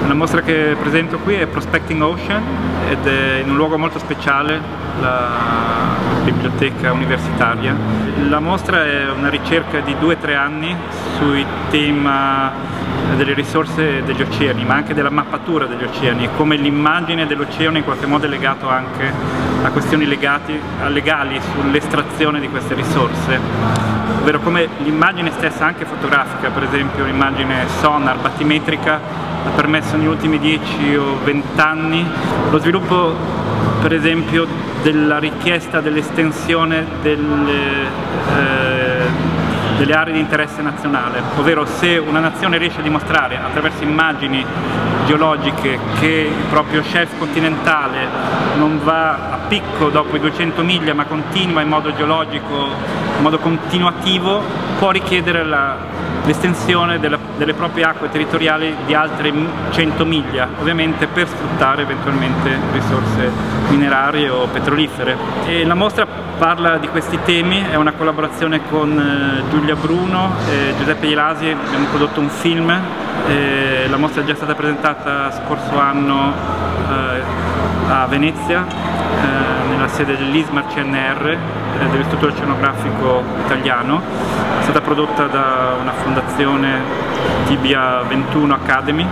La mostra che presento qui è Prospecting Ocean ed è in un luogo molto speciale, la biblioteca universitaria. La mostra è una ricerca di 2-3 anni sui tema delle risorse degli oceani, ma anche della mappatura degli oceani, e come l'immagine dell'oceano in qualche modo è legato anche a questioni legali sull'estrazione di queste risorse, ovvero come l'immagine stessa, anche fotografica, per esempio l'immagine sonar, battimetrica, ha permesso negli ultimi 10 o 20 anni lo sviluppo, per esempio, della richiesta dell'estensione delle aree di interesse nazionale, ovvero se una nazione riesce a dimostrare attraverso immagini geologiche che il proprio shelf continentale non va a picco dopo i 200 miglia ma continua in modo geologico, in modo continuativo, può richiedere l'estensione delle proprie acque territoriali di altre 100 miglia, ovviamente per sfruttare eventualmente risorse minerarie o petrolifere. E la mostra parla di questi temi, è una collaborazione con Giulia Bruno e Giuseppe Ielasi, abbiamo prodotto un film. La mostra è già stata presentata scorso anno a Venezia, nella sede dell'ISMAR CNR, dell'Istituto Oceanografico Italiano. È stata prodotta da una fondazione, Tibia 21 Academy,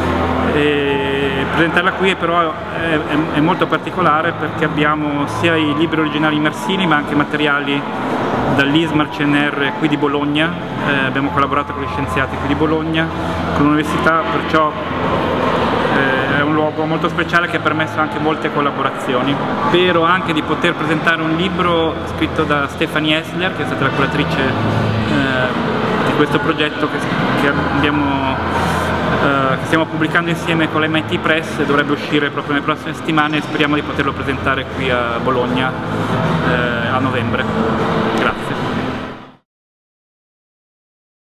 e presentarla qui però è molto particolare perché abbiamo sia i libri originali immersili ma anche materiali dall'ISMAR CNR qui di Bologna. Abbiamo collaborato con gli scienziati qui di Bologna, con l'università, perciò è un luogo molto speciale che ha permesso anche molte collaborazioni. Spero anche di poter presentare un libro scritto da Stephanie Essler, che è stata la curatrice di questo progetto che stiamo pubblicando insieme con l'MIT Press, e dovrebbe uscire proprio nelle prossime settimane, e speriamo di poterlo presentare qui a Bologna a novembre.